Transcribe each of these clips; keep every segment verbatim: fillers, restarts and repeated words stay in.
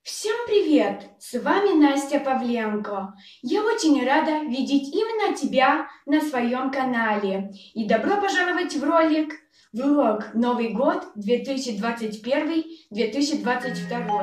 Всем привет! С вами Настя Павленко. Я очень рада видеть именно тебя на своем канале. И добро пожаловать в ролик влог Новый год две тысячи двадцать первый — две тысячи двадцать второй.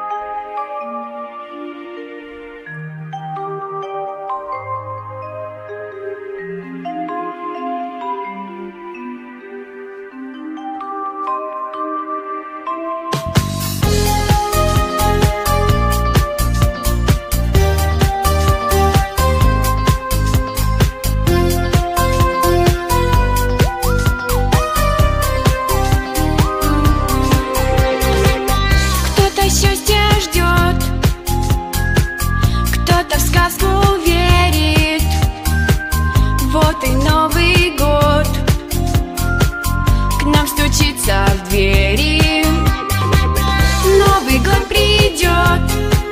В двери Новый год придет,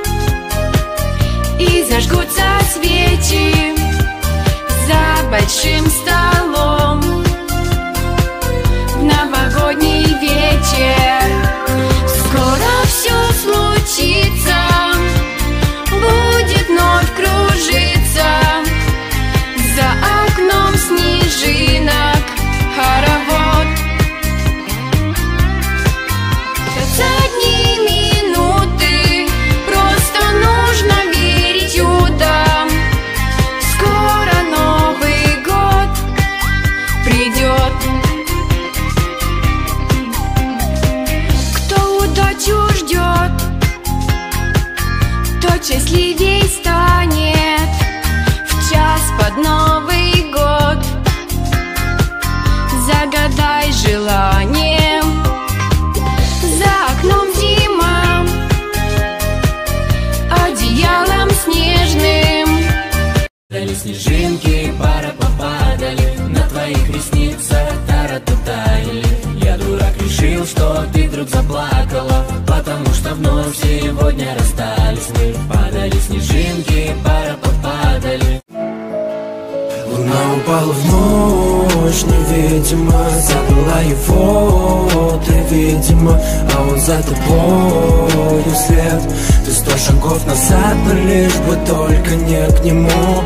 и зажгутся свечи за большим столом в новогодний вечер. Скоро все случится, будет вновь кружиться за окном снежинок хоровод. Счастливей станет в час под Новый год. Загадай желание, за окном зима, одеялом снежным. Дали снежинки, пара попадали на твоих ресницах, тара-тутаяли. Я, дурак, решил, что ты вдруг заплакала, потому что вновь сегодня расстались мы. Падали снежинки, пара попадали. Луна упала в ночь, невидимо, забыла его, ты, видимо, а он за тобою след. Ты сто шагов назад, но лишь бы только не к нему.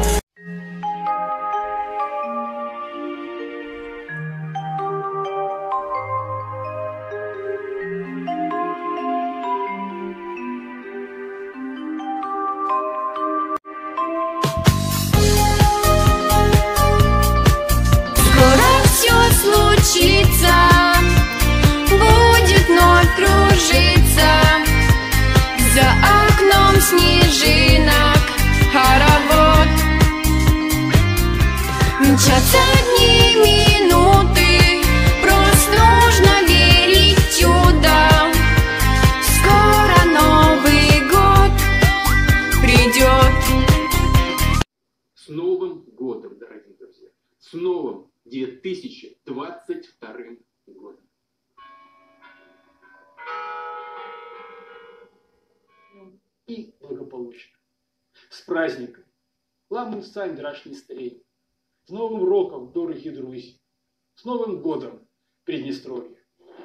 Будет вновь кружиться за окном снежинок хоровод. Мчатся дни, минуты, просто нужно верить в чудо. Скоро Новый год придет. С Новым годом, дорогие друзья! С новым две тысячи двадцать вторым годом! И благополучно. С праздником! Ламу сань драшні старей. С Новым роком, дорогі друзі! С Новым годом, Приднестровье!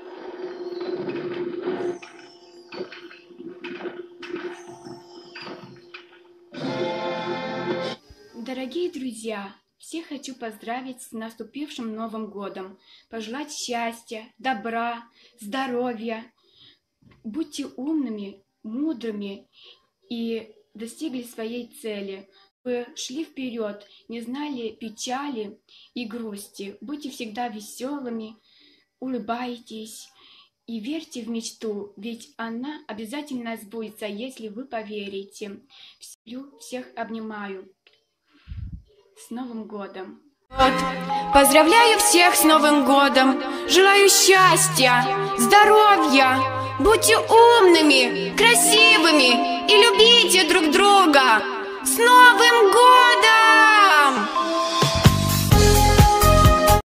Дорогие друзья, всех хочу поздравить с наступившим Новым годом, пожелать счастья, добра, здоровья. Будьте умными, мудрыми и достигли своей цели. Вы шли вперед, не знали печали и грусти. Будьте всегда веселыми, улыбайтесь и верьте в мечту, ведь она обязательно сбудется, если вы поверите. Всех обнимаю. С Новым годом! Поздравляю всех с Новым годом! Желаю счастья, здоровья! Будьте умными, красивыми и любите друг друга! С Новым годом!